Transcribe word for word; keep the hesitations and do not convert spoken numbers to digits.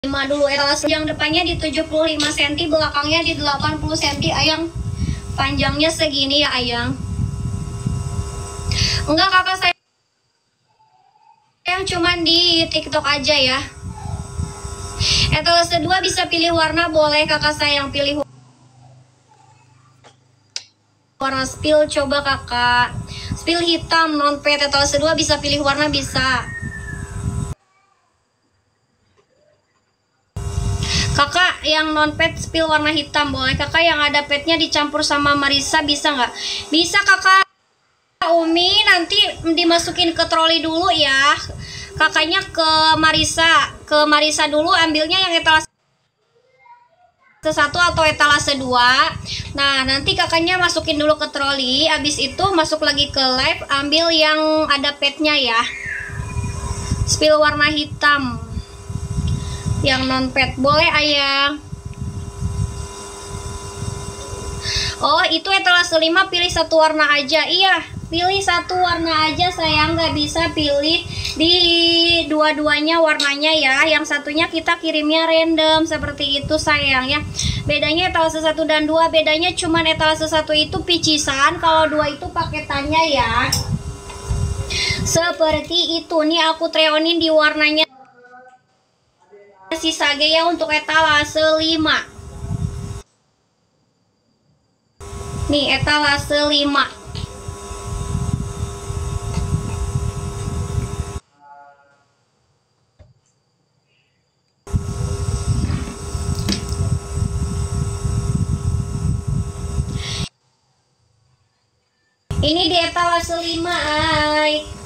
lima dulu, etalase yang depannya di tujuh puluh lima sentimeter, belakangnya di delapan puluh sentimeter. Ayang, panjangnya segini ya Ayang. Enggak kakak, saya yang cuman di TikTok aja ya. Etalase dua bisa pilih warna, boleh kakak sayang pilih warna spill. Coba kakak spill hitam non pet. Etalase dua bisa pilih warna, bisa. Kakak yang non pet spill warna hitam boleh. Kakak yang ada petnya dicampur sama Marisa bisa nggak? Bisa kakak. Umi nanti dimasukin ke troli dulu ya. Kakaknya ke Marisa, ke Marisa dulu ambilnya yang etalase satu atau etalase dua. Nah nanti kakaknya masukin dulu ke troli. Abis itu masuk lagi ke live, ambil yang ada petnya ya. Spill warna hitam yang non pet boleh Ayang. Oh itu etalase lima, pilih satu warna aja. Iya pilih satu warna aja sayang, nggak bisa pilih di dua-duanya warnanya ya. Yang satunya kita kirimnya random seperti itu sayang ya. Bedanya etalase satu dan dua, bedanya cuman etalase satu itu picisan, kalau dua itu paketannya ya. Seperti itu. Nih aku treonin di warnanya sisa G ya untuk etalase lima. Nih etalase lima. Ini di etalase lima ay.